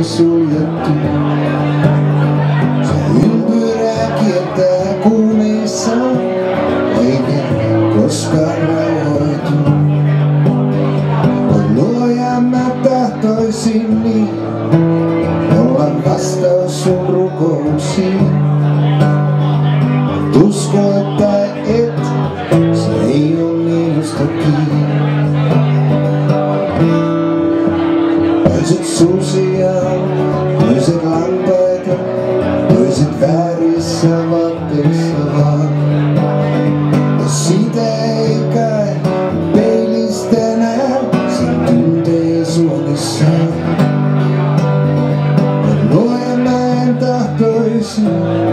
suljettu. Se ympyrä kiertää kuumissa, eikä koskaan rauhoitu. Kun luoja mä tahtoisin niin, olla vastaus sun rukouksiin. Usko, että et, se ei oo minusta kiinni. Toiset susia, toiset lampaita, toiset väärissä vaatteissa vaan. Ja sitä ei kai peilistä näe, sen tuntee suonissaan. Ja luoja mä en tahtoisin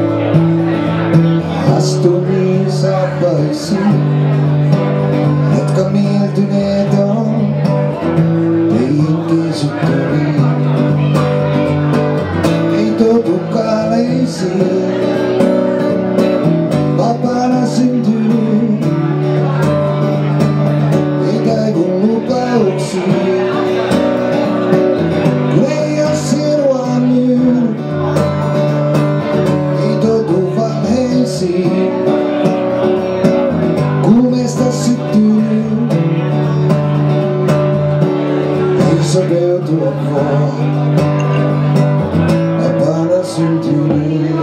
astumiin saappaisiin, jotka mieltyneet on teihin kesyttäviin. Ei totu kaaleisiin, vapaana syntynyt, ei taivu lupauksiin, kun ei oo sinua nyt. Ei totu valheisiin, kuumesta syttyy, ei sopeutua voi, vapaana syntynyt.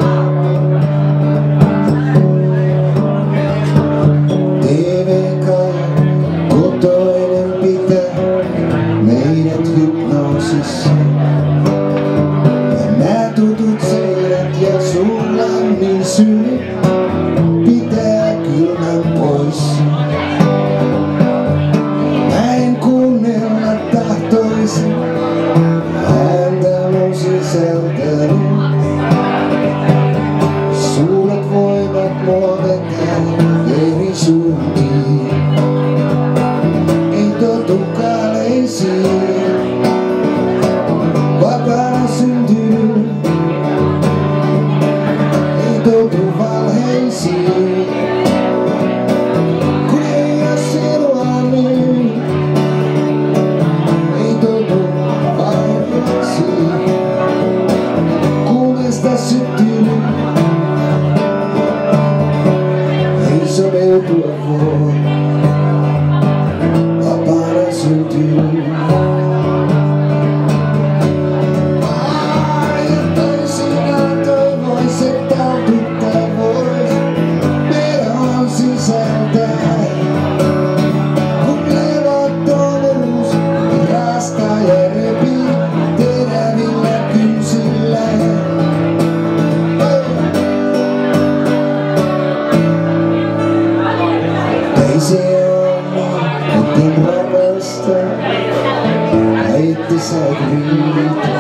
TV kai kotoinen pitää meidät hypnoosissa. Ja nää tutut seinät ja sun lämmin syy pitää kylmän pois. Mä en kuunnella tahtoisin ääntä mun sisältäni. Suuret voimat mua vetää eri suuntiin. Ei totu kaaleisiin, vapaana syntynyt. Ei totu valheisiin, kun ei oo sinua nyt. Ei totu valheisiin, kuumesta syttynyt. Ei sopeutua voi, vapaana syntynyt. Ei se oo niin, etten rakasta, ette sä riitä.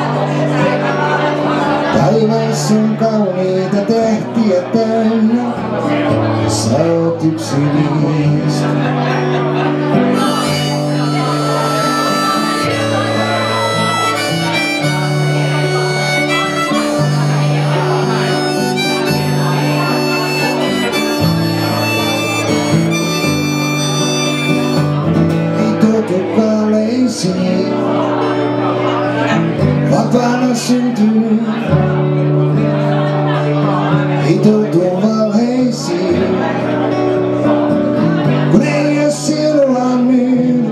Taivas on kauniita tähtiä täynnä, sä oot yksi niistä. Kaaleisiin, vapaana syntynyt. Ei totu valheisiin, kun ei oo sinua nyt.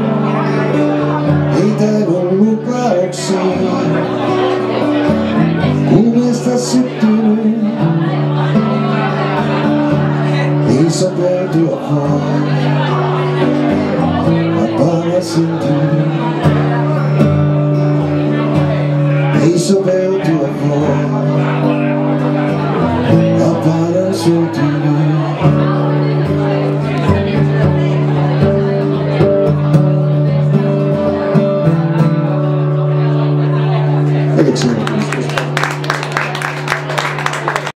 Ei taivu lupauksiin, kuumesta syttynyt. Ei sopeutua voi, vapaana syntynyt. Ei sopeutua voi.